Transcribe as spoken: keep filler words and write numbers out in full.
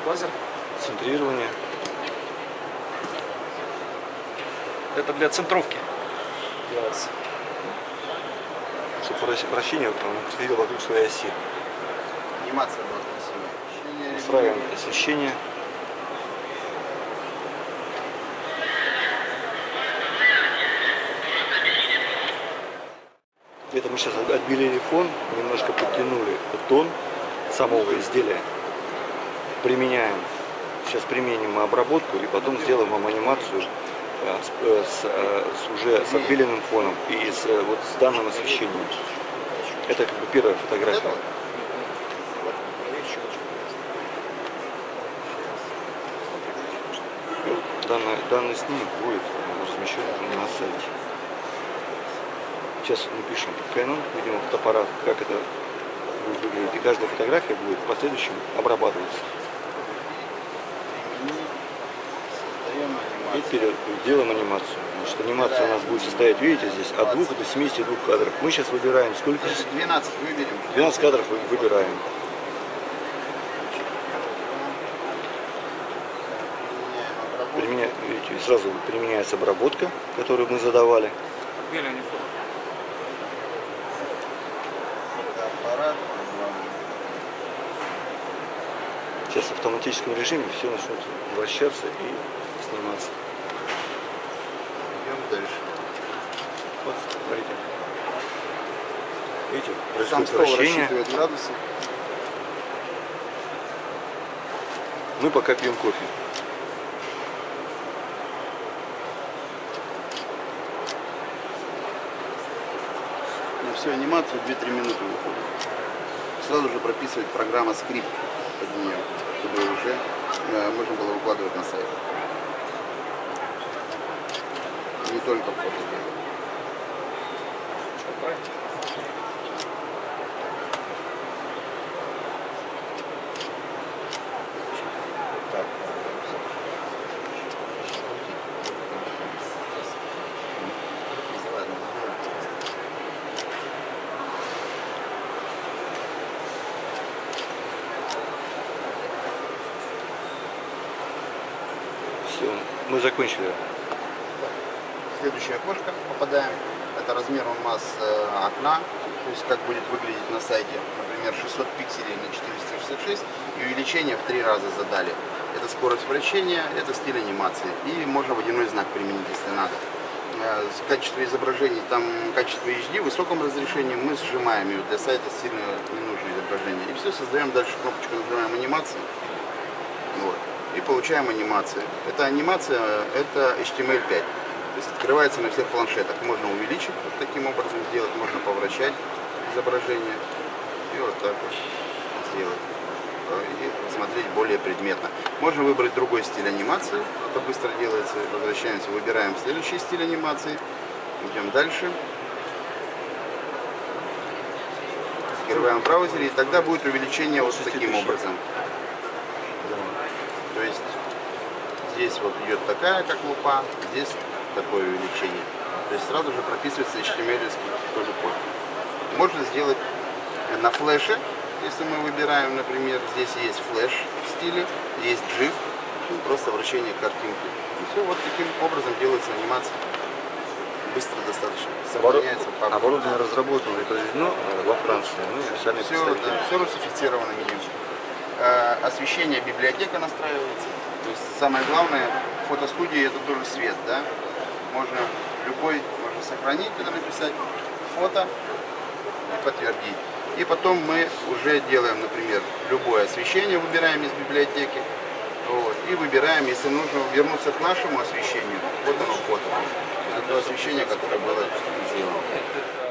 лазер. Центрирование. Это для центровки делается. Чтобы вращение происходило вокруг своей оси. Анимация была красивая. Устраиваем освещение. Это мы сейчас отбелили фон, немножко подтянули тон самого изделия. Применяем. Сейчас применим обработку и потом сделаем вам анимацию с, с, с уже с отбеленным фоном и с, вот, с данным освещением. Это как бы первая фотография. Данный, данный снимок будет размещен на сайте. Сейчас напишем Canon, видимо, фотоаппарат, как это будет выглядеть. И каждая фотография будет в последующем обрабатываться. И вперед делаем анимацию. Значит, анимация у нас будет состоять, видите, здесь от двух до семидесяти двух кадров. Мы сейчас выбираем сколько? двенадцать выберем. двенадцать кадров выбираем. Применя... Видите, сразу применяется обработка, которую мы задавали. Сейчас в автоматическом режиме все начнет вращаться и сниматься. Идем дальше. Вот, смотрите. Видите, происходит вращение. Градусы. Мы пока пьем кофе. На всю анимацию две-три минуты выходит. Сразу же прописывает программа скрипт под нее, чтобы уже э, можно было выкладывать на сайт. Не только фото делать. Все, мы закончили. В следующее окошко попадаем. Это размер у нас э, окна, то есть как будет выглядеть на сайте. Например, шестьсот пикселей на четыреста шестьдесят шесть, и увеличение в три раза задали. Это скорость вращения, это стиль анимации. И можно водяной знак применить, если надо. Э, качество изображений, там качество эйч ди в высоком разрешении мы сжимаем ее. Для сайта сильно не нужно изображение. И все, создаем дальше кнопочку, нажимаем анимации. Вот. И получаем анимацию. Эта анимация, это эйч ти эм эль пять. То есть открывается на всех планшетах. Можно увеличить, вот таким образом сделать, можно повращать изображение. И вот так вот сделать. И смотреть более предметно. Можно выбрать другой стиль анимации. Это быстро делается. Возвращаемся, выбираем следующий стиль анимации. Идем дальше. Открываем в браузере. И тогда будет увеличение вот таким образом. То есть здесь вот идет такая, как лупа, здесь такое увеличение. То есть сразу же прописывается эйч ти эм эль-ский тоже код. Можно сделать на флеше, если мы выбираем, например, здесь есть флеш в стиле, есть джиф, ну, просто вращение картинки. И все, вот таким образом делается анимация. Быстро достаточно. Сохраняется папка. Оборудование разработано и произведено во Франции. Ну, официальные все, да, все русифицировано меню. Освещение, библиотека настраивается. То есть самое главное в фотостудии это тоже свет, да? Можно любой, можно сохранить, это написать фото и подтвердить. И потом мы уже делаем, например, любое освещение, выбираем из библиотеки. Вот, и выбираем, если нужно вернуться к нашему освещению, вот оно фото. Это то освещение, которое было сделано.